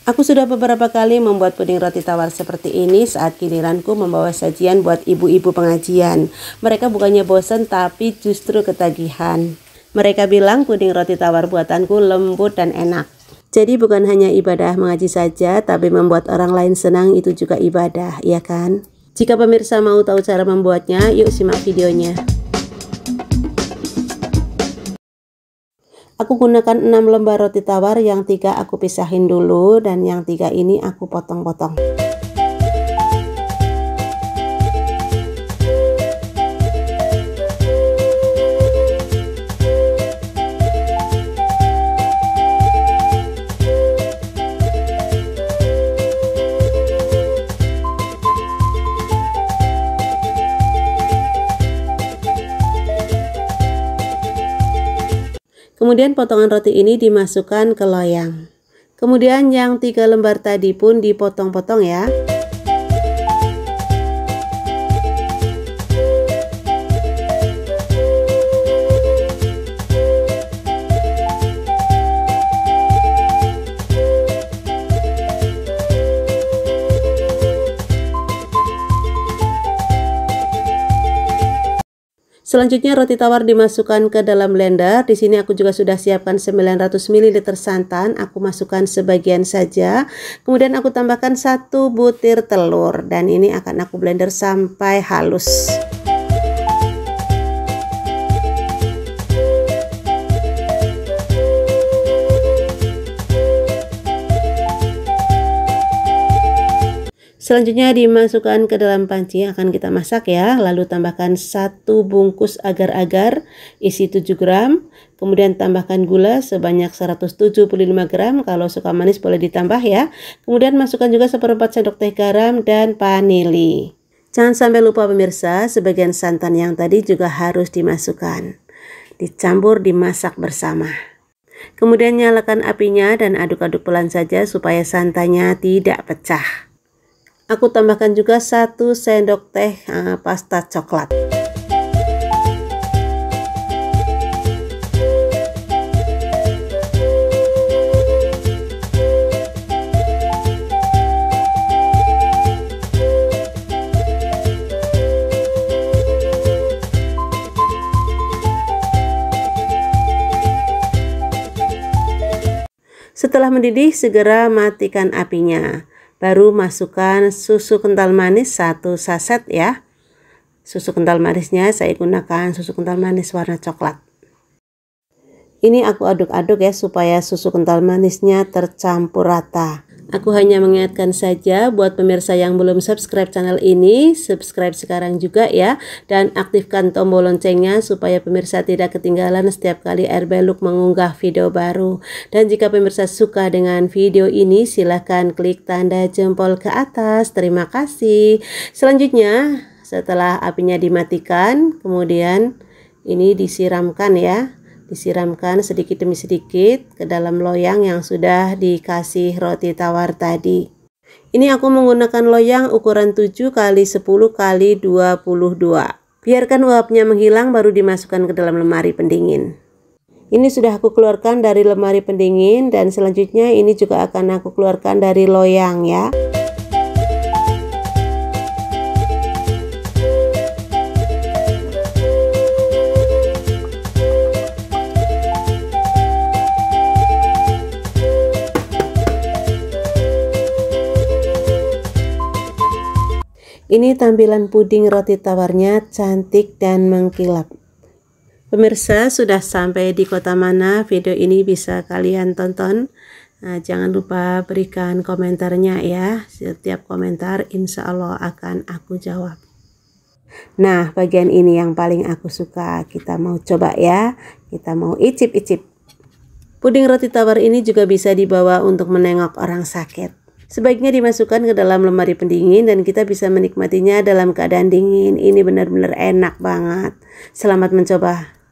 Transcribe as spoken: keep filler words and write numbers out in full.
Aku sudah beberapa kali membuat puding roti tawar seperti ini saat giliranku membawa sajian buat ibu-ibu pengajian. Mereka bukannya bosan tapi justru ketagihan. Mereka bilang puding roti tawar buatanku lembut dan enak. Jadi bukan hanya ibadah mengaji saja, tapi membuat orang lain senang itu juga ibadah, ya kan? Jika pemirsa mau tahu cara membuatnya, yuk simak videonya. Aku gunakan enam lembar roti tawar, yang tiga aku pisahin dulu dan yang tiga ini aku potong-potong. Kemudian potongan roti ini dimasukkan ke loyang. Kemudian yang tiga lembar tadi pun dipotong-potong ya. Selanjutnya roti tawar dimasukkan ke dalam blender. Di sini aku juga sudah siapkan sembilan ratus mililiter santan. Aku masukkan sebagian saja. Kemudian aku tambahkan satu butir telur dan ini akan aku blender sampai halus. Selanjutnya dimasukkan ke dalam panci yang akan kita masak ya. Lalu tambahkan satu bungkus agar-agar isi tujuh gram. Kemudian tambahkan gula sebanyak seratus tujuh puluh lima gram. Kalau suka manis boleh ditambah ya. Kemudian masukkan juga seperempat sendok teh garam dan vanili. Jangan sampai lupa pemirsa, sebagian santan yang tadi juga harus dimasukkan. Dicampur, dimasak bersama. Kemudian nyalakan apinya dan aduk-aduk pelan saja supaya santannya tidak pecah. Aku tambahkan juga satu sendok teh uh, pasta coklat. Setelah mendidih, segera matikan apinya. Baru masukkan susu kental manis satu saset ya. Susu kental manisnya saya gunakan susu kental manis warna coklat. Ini aku aduk-aduk ya supaya susu kental manisnya tercampur rata. Aku hanya mengingatkan saja buat pemirsa yang belum subscribe channel ini, subscribe sekarang juga ya. Dan aktifkan tombol loncengnya supaya pemirsa tidak ketinggalan setiap kali R B Look mengunggah video baru. Dan jika pemirsa suka dengan video ini, silahkan klik tanda jempol ke atas. Terima kasih. Selanjutnya, setelah apinya dimatikan, kemudian ini disiramkan ya. Disiramkan sedikit demi sedikit ke dalam loyang yang sudah dikasih roti tawar tadi. Ini aku menggunakan loyang ukuran tujuh kali sepuluh kali dua puluh dua. Biarkan uapnya menghilang baru dimasukkan ke dalam lemari pendingin. Ini sudah aku keluarkan dari lemari pendingin dan selanjutnya ini juga akan aku keluarkan dari loyang ya. Ini tampilan puding roti tawarnya cantik dan mengkilap. Pemirsa, sudah sampai di kota mana video ini bisa kalian tonton. Nah, jangan lupa berikan komentarnya ya. Setiap komentar insya Allah akan aku jawab. Nah, bagian ini yang paling aku suka. Kita mau coba ya. Kita mau icip-icip. Puding roti tawar ini juga bisa dibawa untuk menengok orang sakit. Sebaiknya dimasukkan ke dalam lemari pendingin dan kita bisa menikmatinya dalam keadaan dingin. Ini benar-benar enak banget. Selamat mencoba.